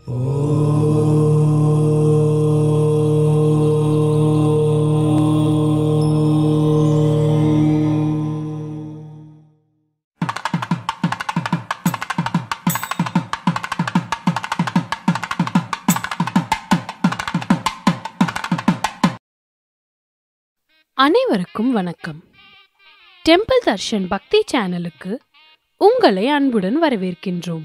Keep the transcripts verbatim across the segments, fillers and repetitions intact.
அனைவருக்கும் வணக்கம். டெம்பிள் தர்ஷன் பக்தி சேனலுக்கு உங்களை அன்புடன் வரவேற்கின்றோம்.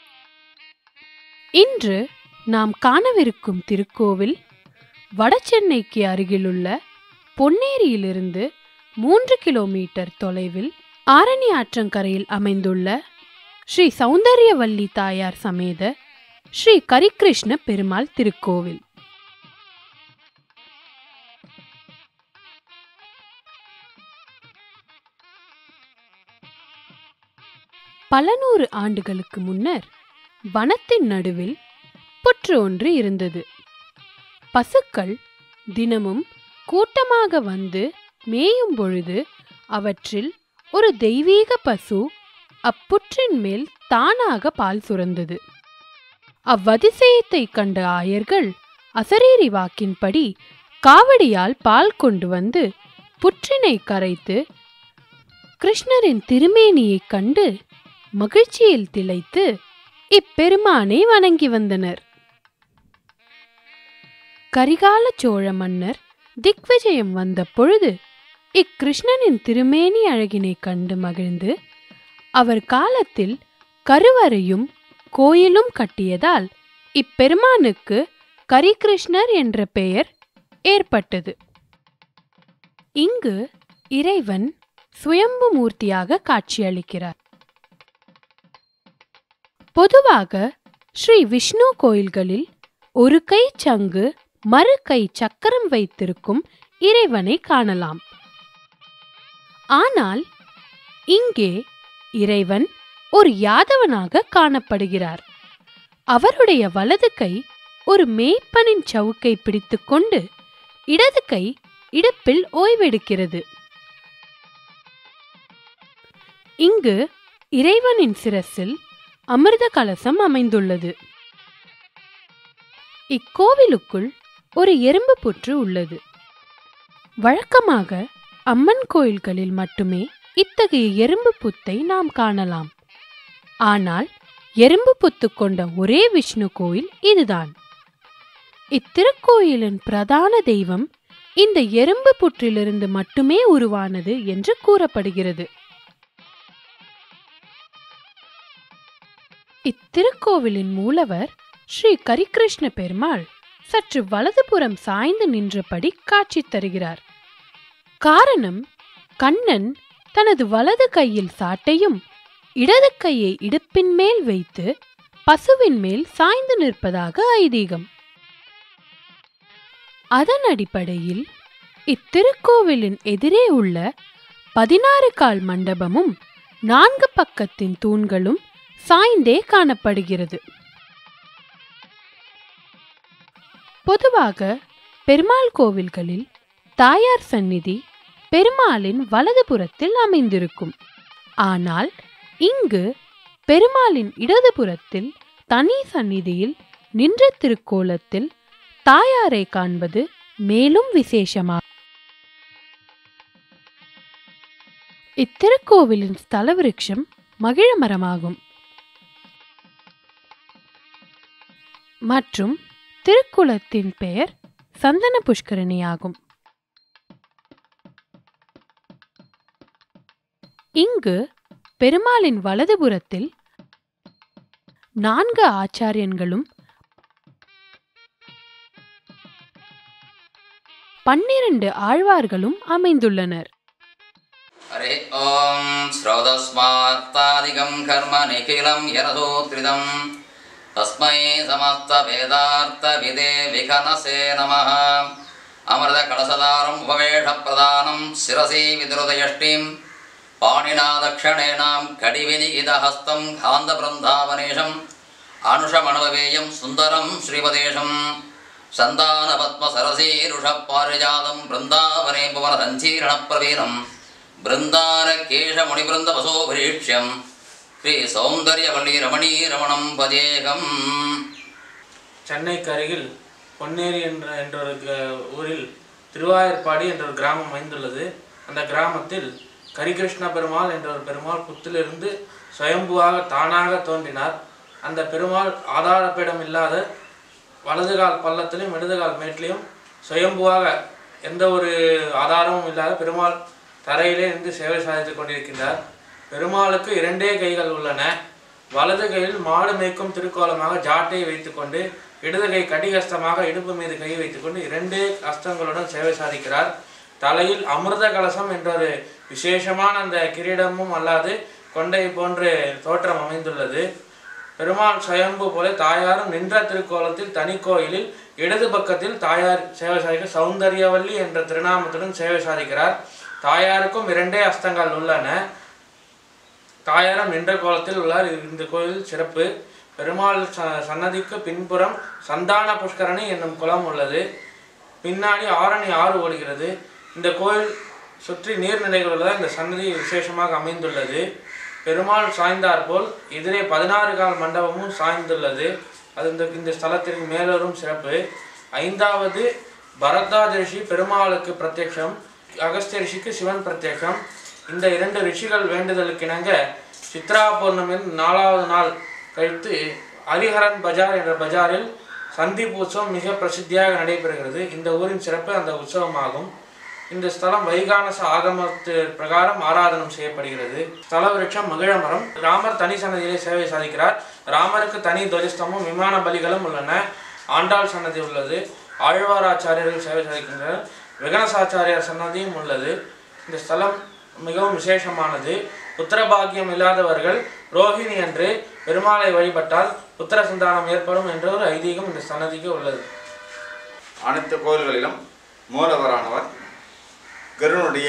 இன்று நாம் காணவிருக்கும் திருக்கோவில் வடசென்னைக்கு அருகிலுள்ள பொன்னேரியிலிருந்து மூன்று கிலோமீட்டர் தொலைவில் ஆரணி ஆற்றங்கரையில் அமைந்துள்ள ஸ்ரீ சௌந்தரியவல்லி தாயார் சமேத ஸ்ரீ கரிகிருஷ்ண பெருமாள் திருக்கோவில். பல நூறு ஆண்டுகளுக்கு முன்னர் வனத்தின் நடுவில் புற்று ஒன்று இருந்தது. பசுக்கள் தினமும் கூட்டமாக வந்து மேயும் பொழுது அவற்றில் ஒரு தெய்வீக பசு அப்புற்றின் மேல் தானாக பால் சுரந்தது. அவ்வதிசயத்தை கண்ட ஆயர்கள் அசரீரி வாக்கின்படி காவடியால் பால் கொண்டு வந்து புற்றினை கரைத்து கிருஷ்ணரின் திருமேனியை கண்டு மகிழ்ச்சியில் திளைத்து இப்பெருமானை வணங்கி வந்தனர். கரிகால சோழ மன்னர் திக்விஜயம் வந்த பொழுது இக்கிருஷ்ணனின் திருமேனி அழகினை கண்டு மகிழ்ந்து அவர் காலத்தில் கருவறையும் கோயிலும் கட்டியதால் இப்பெருமானுக்கு கரிகிருஷ்ணர் என்ற பெயர் ஏற்பட்டது. இங்கு இறைவன் சுயம்பு மூர்த்தியாக காட்சியளிக்கிறார். பொதுவாக ஸ்ரீ விஷ்ணு கோயில்களில் ஒரு கை சங்கு மறு கை சக்கரம் வைத்திருக்கும் இறைவனை காணலாம். ஆனால் இங்கே இறைவன் ஒரு யாதவனாக காணப்படுகிறார். அவருடைய வலது கை ஒரு மேய்ப்பனின் சவுக்கை பிடித்துக்கொண்டு இடது கை இடுப்பில் ஓய்வெடுக்கிறது. இங்கு இறைவனின் சிரசில் அமிர்த கலசம் அமைந்துள்ளது. இக்கோவிலுக்குள் ஒரு எறும்பு புற்று உள்ளது. வழக்கமாக அம்மன் கோயில்களில் மட்டுமே இத்தகைய எறும்பு புத்தை நாம் காணலாம். ஆனால் எறும்பு புத்து கொண்ட ஒரே விஷ்ணு கோயில் இதுதான். இத்திருக்கோயிலின் பிரதான தெய்வம் இந்த எறும்பு புற்றிலிருந்து மட்டுமே உருவானது என்று கூறப்படுகிறது. இத்திருக்கோவிலின் மூலவர் ஸ்ரீ கரிகிருஷ்ண பெருமாள் சற்று வலதுபுறம் சாய்ந்து நின்றபடி காட்சி தருகிறார். காரணம், கண்ணன் தனது வலது கையில் சாட்டையும் இடது கையை இடுப்பின் மேல் வைத்து பசுவின் மேல் சாய்ந்து நிற்பதாக ஐதீகம். அதன் அடிப்படையில் இத்திருக்கோவிலின் எதிரே உள்ள பதினாறு கால் மண்டபமும் நான்கு பக்கத்தின் தூண்களும் சாய்ந்தே காணப்படுகிறது. பொதுவாக பெருமாள் கோவில்களில் தாயார் சந்நிதி பெருமாளின் வலதுபுறத்தில் அமைந்திருக்கும். ஆனால் இங்கு பெருமாளின் இடதுபுறத்தில் தனி சந்நிதியில் நின்ற திருக்கோலத்தில் தாயாரை காண்பது மேலும் விசேஷமாகும். இத்திருக்கோவிலின் ஸ்தல விருட்சம் மகிழ மரமாகும். மற்றும் திருக்குளத்தின் பெயர் சந்தன புஷ்கரணியாகும். இங்கு பெருமாளின் வலதுபுறத்தில் நான்கு ஆச்சாரியன்களும் பன்னிரண்டு ஆழ்வார்களும் அமைந்துள்ளனர். ஹரே ஓம் ஸ்ரோதஸ்மாத்தாதிகம் கர்ம நிகிலம் யரதோத்ரிதம் தஸ்மை சமஸ்த வேதார்த்த விதே விகனசே நமः. அமிர்த கலசதாரம் உபவேஷ பிரதானம் சிரசி விதுருதயஷ்டிம் பாணினா தக்ஷணேனாம் கடிவினிகிதஹஸ்தம் காந்த பிருந்தாவனேஷம் அனுஷமணவேயம் சுந்தரம் ஸ்ரீபதேஷம் சந்தான பத்ம சரசீருஷ பாரிஜாதம் பிருந்தாவனே புவன சஞ்சீரண பிரவீனம் பிருந்தார கேஷ முனிபிருந்த வசோபரீக்ஷ்யம் ஸ்ரீ சௌந்தர்யவல்லி ரமணீ ரமணம் பஜேகம். சென்னைக்கு அருகில் பொன்னேரி என்ற என்ற ஒரு ஊரில் திருவாயூர்பாடி என்ற ஒரு கிராமம் அமைந்துள்ளது. அந்த கிராமத்தில் கரிகிருஷ்ண பெருமாள் என்ற ஒரு பெருமாள் புத்திலிருந்து சுயம்புவாக தானாக தோன்றினார். அந்த பெருமாள் ஆதாரப்பீடம் இல்லாத வலதுகால் பள்ளத்திலும் இடதுகால் மேட்டிலையும் சுயம்புவாக எந்த ஒரு ஆதாரமும் இல்லாத பெருமாள் தரையிலே இருந்து சேவை சாதித்து கொண்டிருக்கின்றார். பெருமாளுக்கு இரண்டே கைகள் உள்ளன. வலது கையில் மாடு மேய்க்கும் திருக்கோலமாக ஜாட்டையை வைத்துக்கொண்டு, இடது கை கடிகஸ்தமாக இடுப்பு மீது கை வைத்துக்கொண்டு இரண்டே அஸ்தங்களுடன் சேவை சாதிக்கிறார். தலையில் அமிர்த கலசம் என்ற ஒரு விசேஷமான அந்த கிரீடமும் அல்லாது கொண்டை போன்று தோற்றம் அமைந்துள்ளது. பெருமாள் சுயம்பு போல தாயாரும் நின்ற திருக்கோலத்தில் தனி கோயிலில் இடது பக்கத்தில் தாயார் சேவை சாதிக்க சௌந்தர்யவல்லி என்ற திருநாமத்துடன் சேவை சாதிக்கிறார். தாயாருக்கும் இரண்டே அஸ்தங்கள் உள்ளன. தாயாரும் நின்ற கோலத்தில் உள்ளார். இந்த கோயில் சிறப்பு. பெருமாள் சன்னதிக்கு பின்புறம் சந்தான புஷ்கரணி என்னும் குளம் உள்ளது. பின்னாடி ஆரணி ஆறு ஓடுகிறது. இந்த கோயில் சுற்றி நீர்நிலைகள் உள்ளதால் இந்த சன்னதி விசேஷமாக அமைந்துள்ளது. பெருமாள் சாய்ந்தார் போல் எதிரே பதினாறு கால் மண்டபமும் சாய்ந்துள்ளது. அது இந்த இந்த ஸ்தலத்திற்கு மேலோரும் சிறப்பு. ஐந்தாவது பரத்வாஜ ரிஷி பெருமாளுக்கு பிரத்யக்ஷம், அகஸ்திய ரிஷிக்கு சிவன் பிரத்யக்ஷம். இந்த இரண்டு ரிஷிகள் வேண்டுதலுக்கிணங்க சித்ரா பௌர்ணமியின் நாலாவது நாள் கழித்து ஹரிஹரன் பஜார் என்ற பஜாரில் சந்தீப் உற்சவம் மிக பிரசித்தியாக நடைபெறுகிறது. இந்த ஊரின் சிறப்பு அந்த உற்சவமாகும். இந்த ஸ்தலம் வைகானச ஆகமத்து பிரகாரம் ஆராதனம் செய்யப்படுகிறது. ஸ்தல விருட்சம் மகிழமரம். ராமர் தனி சன்னதியிலே சேவை சாதிக்கிறார். ராமருக்கு தனி துவஜஸ்தமும் விமான பலிகளும் உள்ளன. ஆண்டாள் சன்னதி உள்ளது. ஆழ்வாராச்சாரியர்கள் சேவை சாதிக்கின்றனர். விகனசாச்சாரியார் சன்னதியும் உள்ளது. இந்த ஸ்தலம் மிகவும் விசேஷமானது. புத்திரபாகியம் இல்லாதவர்கள் ரோஹிணி அன்று பெருமாளை வழிபட்டால் புத்திர சந்தானம் ஏற்படும் என்ற ஒரு ஐதீகம் இந்த சன்னதிக்கு உள்ளது. அனைத்து கோயில்களிலும் மூலவரானவர் கருணனுடைய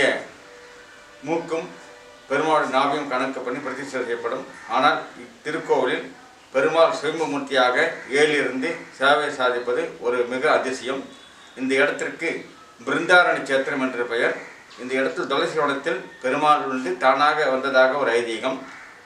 மூக்கும் பெருமாள் நாவியும் கணக்கு பண்ணி பிரதிஷ்டை செய்யப்படும். ஆனால் இத்திருக்கோவிலில் பெருமாள் சுயம்புமூர்த்தியாக ஏழிலிருந்து சேவை சாதிப்பது ஒரு மிக அதிசயம். இந்த இடத்திற்கு பிருந்தாரணி சேத்திரம் என்ற பெயர். இந்த இடத்தில் துளசி வனத்தில் பெருமாள் வந்து தானாக வந்ததாக ஒரு ஐதீகம்.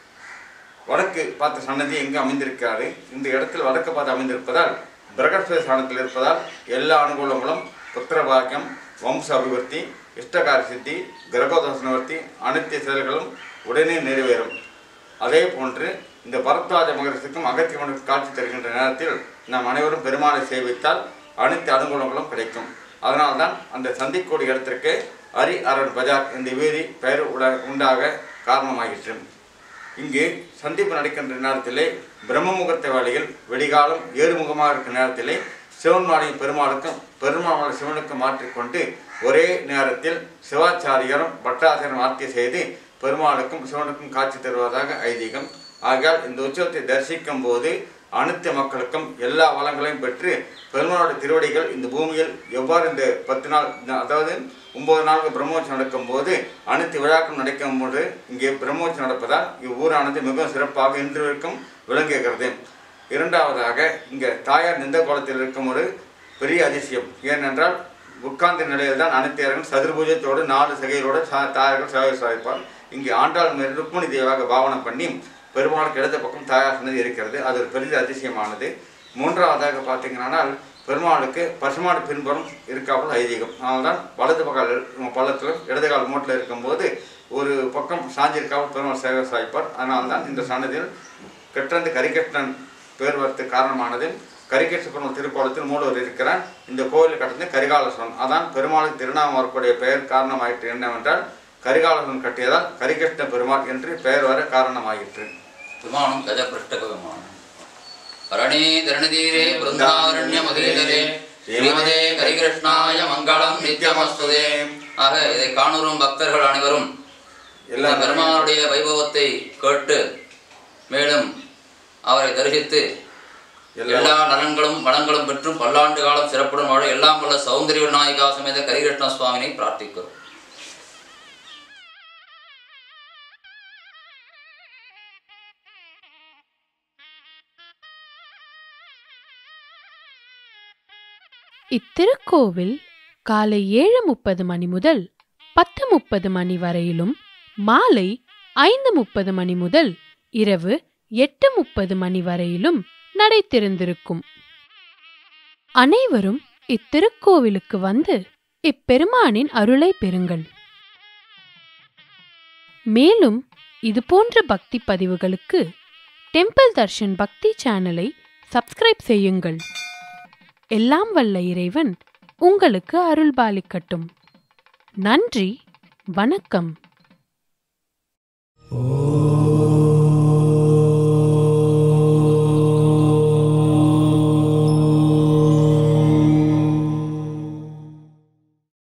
வடக்கு பார்த்த சன்னதி எங்கு அமைந்திருக்காது. இந்த இடத்தில் வடக்கு பார்த்து அமைந்திருப்பதால் பிரகஸ்பதி ஸ்தானத்தில் இருப்பதால் எல்லா அனுகூலங்களும் புத்திரபாக்கியம், வம்ச அபிவிருத்தி, இஷ்டகார சித்தி, கிரகோதசனவர்த்தி அனைத்து செயல்களும் உடனே நிறைவேறும். அதே போன்று இந்த பரத்வாஜ மகரிஷிக்கும் அகத்தியவனுக்கு காட்சி தருகின்ற நேரத்தில் நாம் அனைவரும் பெருமாளை சேவித்தால் அனைத்து அனுகூலங்களும் கிடைக்கும். அதனால்தான் அந்த சந்திக்கோடி இடத்திற்கு ஹரி அரண் பஜார் இந்த வீதி பெயர் உட உண்டாக காரணமாகிற்று. இங்கு சந்திப்பு நடக்கின்ற நேரத்திலே பிரம்ம முகூர்த்த வேளையில் வெடிகாலம் ஏறுமுகமாக இருக்கிற நேரத்திலே சிவன்மாலையும் பெருமாளுக்கும் பெருமாள் சிவனுக்கும் மாற்றிக்கொண்டு ஒரே நேரத்தில் சிவாச்சாரியரும் பட்டாச்சாரியம் ஆர்த்தி செய்து பெருமாளுக்கும் சிவனுக்கும் காட்சி தருவதாக ஐதீகம். ஆகையால் இந்த உற்சவத்தை தரிசிக்கும் போது அனைத்து மக்களுக்கும் எல்லா வளங்களையும் பெற்று பெருமாளுடைய திருவடிகள் இந்த பூமியில் எவ்வாறு இந்த பத்து நாள் அதாவது ஒன்பது நாளுக்கு பிரம்மோற்சவம் நடக்கும் போது அனைத்து விழாக்கள் நடக்கும் போது இங்கே பிரம்மோற்சவம் நடப்பதால் இவ்வூரானது மிகவும் சிறப்பாக இன்று வரைக்கும் விளங்குகிறது. இரண்டாவதாக இங்கே தாயார் நிந்த கோலத்தில் இருக்கும் ஒரு பெரிய அதிசயம். ஏனென்றால் உட்கார்ந்த நிலையில் தான் அனைத்து இடங்களும் சதுர்பூஜத்தோடு நாலு சகைகளோடு சா தாயார்கள் சேவை சாதிப்பார். இங்கே ஆண்டாள் மேல் ருக்மணி தேவியாக பாவனம் பண்ணி பெருமாளுக்கு இடது பக்கம் தாயார் சன்னதி இருக்கிறது. அது ஒரு பெரிய அதிசயமானது. மூன்றாவதாக பார்த்தீங்கன்னா பெருமாளுக்கு பசுமாடு பின்புறம் இருக்காமல் ஐதீகம். அதனால்தான் வலது பக்கம் பள்ளத்தில் இடதுகால் மூட்டில் இருக்கும்போது ஒரு பக்கம் சாஞ்சிருக்காமல் பெருமாள் சேவை சாதிப்பார். அதனால்தான் இந்த சன்னதியில் கெட்டந்து கரிகெட்டன் பேர் வரத்துக்கு காரணமானது. கரிகேச பெருமாள் திருக்கோலத்தில் மூலவர் இருக்கிறார். இந்த கோயில் கட்டது கரிகாலசோன். அதான் பெருமாளுக்கு திருநாமம் வரக்கூடிய பெயர் காரணமாயிற்று. என்னவென்றால் கரிகாலசோன் கட்டியதால் கரிகிருஷ்ண பெருமாள் என்று பெயர் வர காரணமாயிற்று. விமானம் கஜபிருஷ்டக விமானம் அரணே தரணதீரே பிருந்தாரண்ய மகிழரே ஸ்ரீமதே கரிகிருஷ்ணாய மங்களம் நித்யமஸ்துதே. ஆக இதை காணுறும் பக்தர்கள் அனைவரும் எல்லா பெருமானுடைய வைபவத்தை கேட்டு மேலும் அவரை தரிசித்து எல்லா நலன்களும் வளங்களும் பெற்றும் பல்லாண்டு காலம் சிறப்புடன் வாழ எல்லாம் வல்ல சௌந்தரிய விநாயகா சமேத கரிகிருஷ்ண சுவாமினை பிரார்த்திக்கிறோம். இத்திருக்கோவில் காலை ஏழு முப்பது மணி முதல் பத்து முப்பது மணி வரையிலும், மாலை ஐந்து முப்பது மணி முதல் இரவு எட்டு முப்பது மணி வரையிலும் நடை திறந்திருக்கும். அனைவரும் இத்திருக்கோவிலுக்கு வந்து இப்பெருமானின் அருளை பெறுங்கள். மேலும் இதுபோன்ற பக்தி பதிவுகளுக்கு டெம்பிள் தர்ஷன் பக்தி சேனலை சப்ஸ்கிரைப் செய்யுங்கள். எல்லாம் வல்ல இறைவன் உங்களுக்கு அருள்பாலிக்கட்டும். நன்றி, வணக்கம். Oh